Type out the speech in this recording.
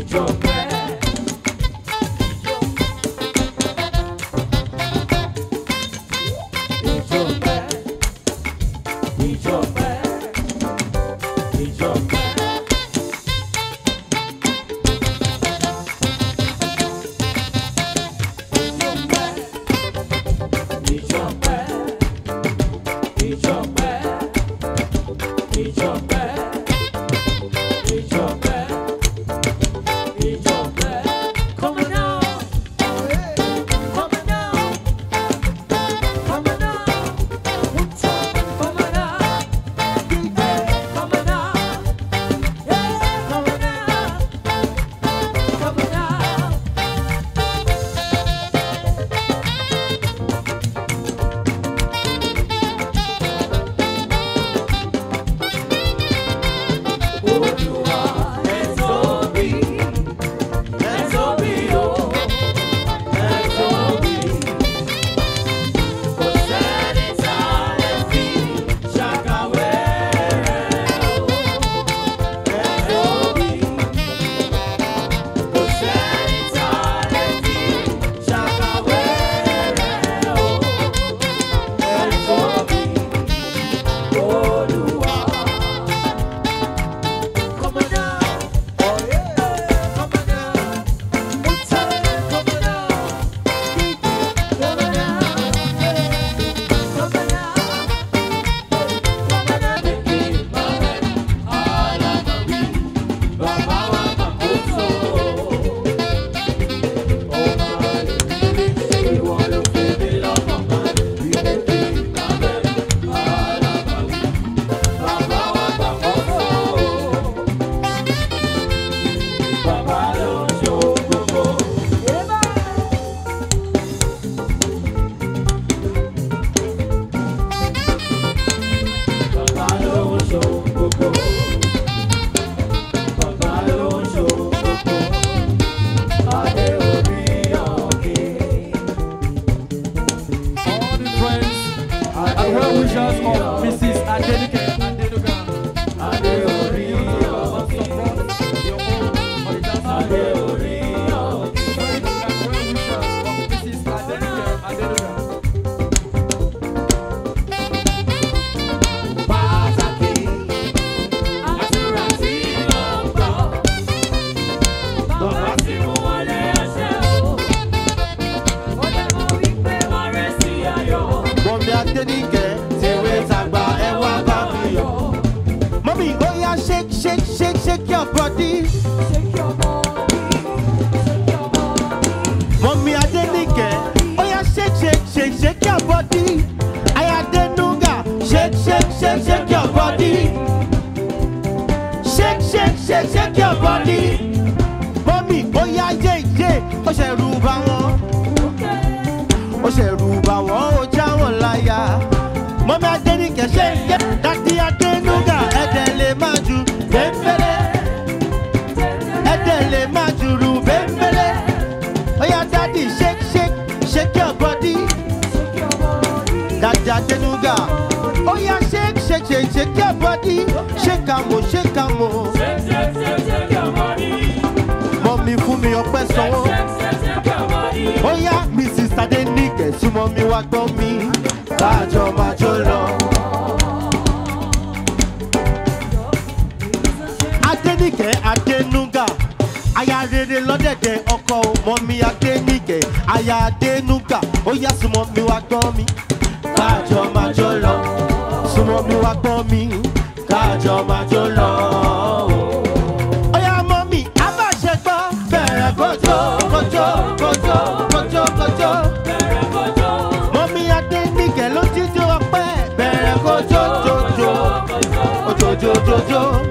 Shake your body. Shake your body. Shake your body. Mommy Adenike. Oh yeah, shake your body. Ayadenuga. Shake your body. Shake your body. Mommy, oh yeah, oh she ruba won. Oh she ruba won, oh jawon laya. Mommy Adenike, shake. Daddy Adenuga, edele maju. Bembele. Edele majuru bembele. Oh yeah, daddy, shake your body. Daddy Adenuga. Oh yeah, shake your body. Shake amo. Shake your body. Mommy fún mi ọpẹ́ sanwó. Oh yeah, Mrs. Adenike, súnmọ́ mi wá gbọ́ mi. Kájọ máa jó lọ. Adenike Adenuga. Aya rere lọ́dẹ̀dẹ̀ ọkọ Mommy Adenike. Aya Adenuga. Ó yá súnmọ́ mi wá gbọ́ mi. Kájọ máa jó lọ. Súnmọ́ mi wá gbọ́ mi. Kájọ máa jó lọ. Ó yá Mommy, abáṣe gbọ́. Bẹ̀rẹ̀ kojo. Bẹ̀rẹ̀ kojo. Mommy Adenike ló jíjó ọpẹ́. Bẹ̀rẹ̀ kojo.